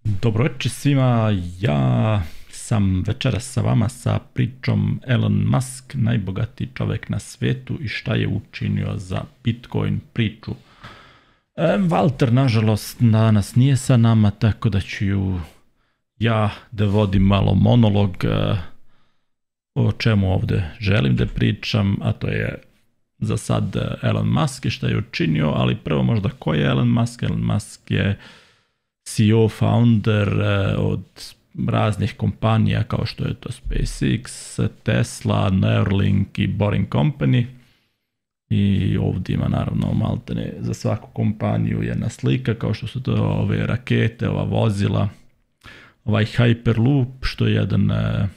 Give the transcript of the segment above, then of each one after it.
Dobro večer svima, ja sam večeras sa vama sa pričom Elon Musk, najbogatiji čovjek na svetu i šta je učinio za Bitcoin priču. Walter, nažalost, danas nije sa nama, tako da ću ja da vodim malo monolog o čemu ovdje želim da pričam, a to je za sad Elon Musk i šta je učinio, ali prvo možda ko je Elon Musk? Elon Musk je CEO, founder od raznih kompanija kao što je to SpaceX, Tesla, Neuralink i Boring Company. I ovdje ima naravno maltene za svaku kompaniju jedna slika kao što su to ove rakete, ova vozila, ovaj Hyperloop što je jedan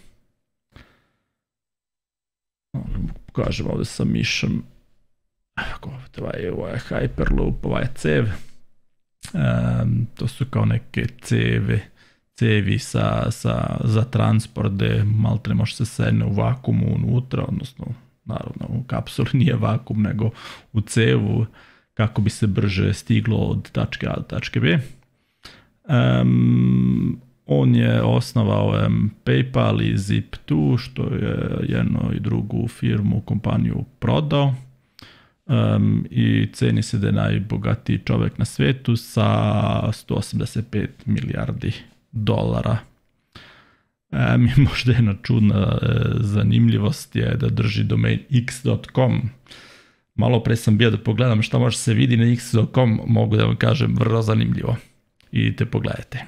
kažem ovdje sa mišom ovaj Hyperloop, ovaj cev. To su kao neke cevi za transport gde maltene može se sedne u vakuumu unutra, odnosno naravno u kapsuli nije vakuum nego u cevu kako bi se brže stiglo od tačke A do tačke B. On je osnovao PayPal i Zip2 što je jednu i drugu firmu, kompaniju prodao. I ceni se da je najbogatiji čovjek na svijetu sa 185 milijardi dolara. Možda jedna čudna zanimljivost je da drži domain x.com. Malo pre sam bio da pogledam šta može se vidi na x.com, mogu da vam kažem vrlo zanimljivo. Idite pogledajte.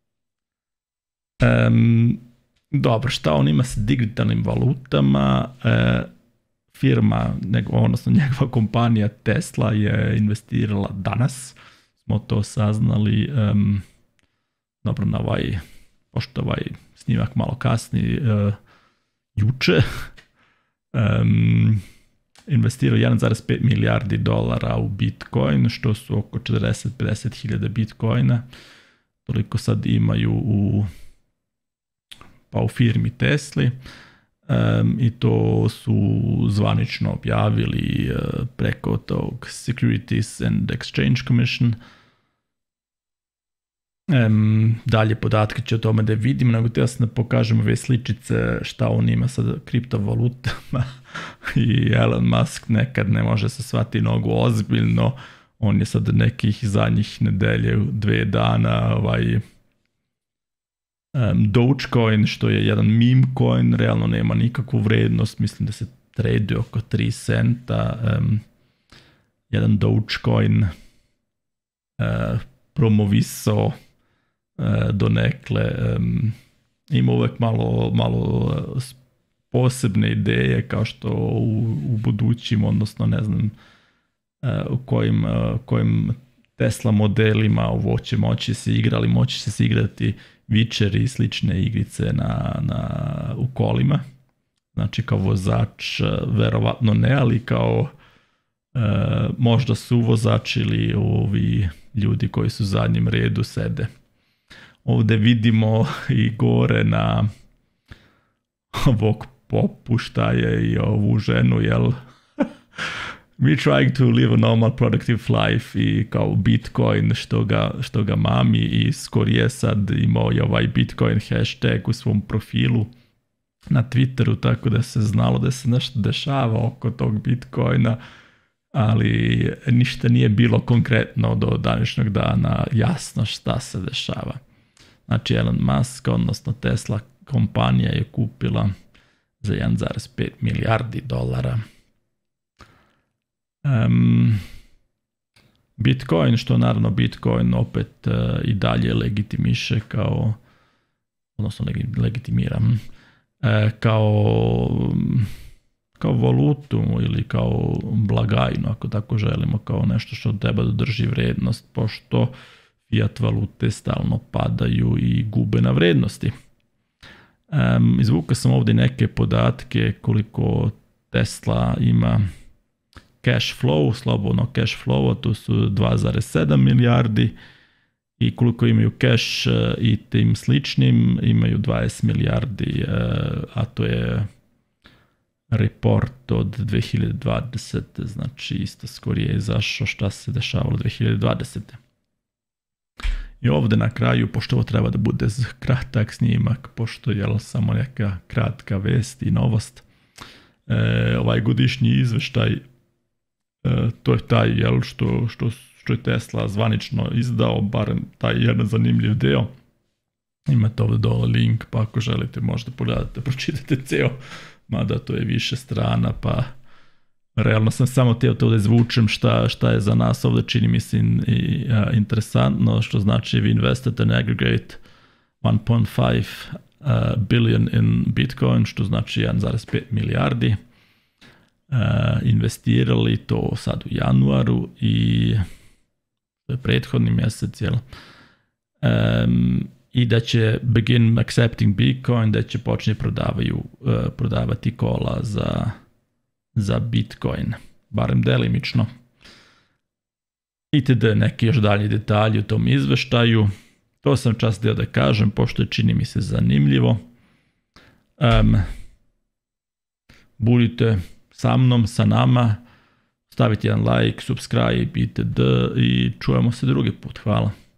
Dobro, šta on ima sa digitalnim valutama? Firma, odnosno njegova kompanija Tesla je investirala danas, smo to saznali, dobro na pošto ovaj snimak malo kasni, juče, investirao 1,5 milijardi dolara u Bitcoin, što su oko 40-50 hiljada Bitcoina, toliko sad imaju u firmi Tesli. I to su zvanično objavili preko tog Securities and Exchange Commission. Dalje podatke će o tome da vidim, nego te jasno pokažem ove sličice šta on ima sa kriptovalutama i Elon Musk nekad ne može se shvati mnogo ozbiljno. On je sad nekih zadnjih nedelje, 2 dana Dogecoin, što je jedan meme coin, realno nema nikakvu vrednost, mislim da se trade oko 3 centa, jedan Dogecoin promovisao donekle, ima uvek malo posebne ideje kao što u budućim, odnosno ne znam u kojim Tesla modelima ovo će moći se igrati, moći će se igrati Witcher i slične igrice u kolima. Znači kao vozač, verovatno ne, ali kao možda su vozač ili ovi ljudi koji su u zadnjem redu sede. Ovdje vidimo i gore na ovog popuštaje i ovu ženu, jel? We trying to live a normal productive life i kao Bitcoin što ga mami i skorije sad imao je ovaj Bitcoin hashtag u svom profilu na Twitteru, tako da se znalo da se nešto dešava oko tog Bitcoina, ali ništa nije bilo konkretno do današnjeg dana jasno šta se dešava. Znači Elon Musk, odnosno Tesla kompanija je kupila za 1,5 milijardi dolara. Bitcoin, što naravno Bitcoin opet i dalje legitimiše kao, odnosno legitimira kao valutu ili kao blagajnu, ako tako želimo, kao nešto što treba da drži vrednost, pošto fiat valute stalno padaju i gube na vrednosti. Izvukao sam ovdje neke podatke koliko Tesla ima cash flow, slobodno cash flow, to su 2,7 milijardi i koliko imaju cash i tim sličnim, imaju 20 milijardi, a to je report od 2020. Znači isto skorije izašao šta se dešavalo 2020. I ovde na kraju, pošto ovo treba da bude kratak snimak, pošto je samo neka kratka vest i novost, ovaj godišnji izveštaj, to je taj što je Tesla zvanično izdao, barem taj jedan zanimljiv deo. Imate ovdje dole link, pa ako želite možda pogledate, pročitate ceo, mada to je više strana, pa realno sam samo htio to da izvučem šta je za nas ovdje, čini mi se interesantno, što znači vi investate an aggregate 1.5 billion in Bitcoin, što znači 1,5 milijardi. Investirali to sad u januaru i to je prethodni mjesec, jel? I da će begin accepting Bitcoin, da će počne prodavati kola za Bitcoin, barem delimično. Itd. Neki još dalji detalji u tom izveštaju. To sam čas htio da kažem, pošto je čini mi se zanimljivo. Budite sa mnom, sa nama, stavite jedan like, subscribe, itd. I čujemo se drugi put. Hvala.